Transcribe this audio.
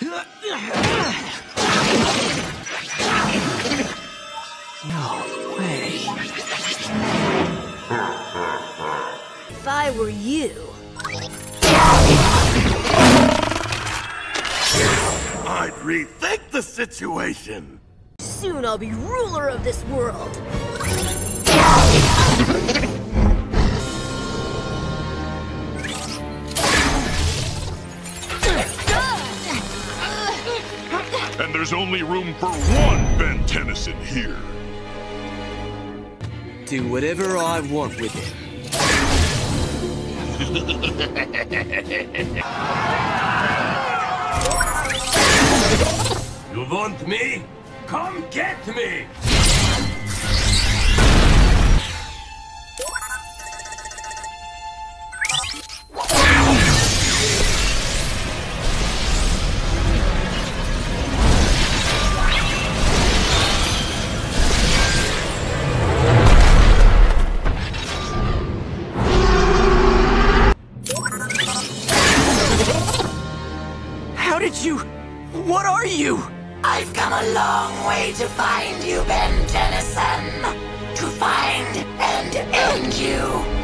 No way. If I were you... I'd rethink the situation. Soon I'll be ruler of this world. And there's only room for one Ben Tennyson here. Do whatever I want with him. You want me? Come get me! How did you... What are you? I've come a long way to find you, Ben Tennyson. To find and end you.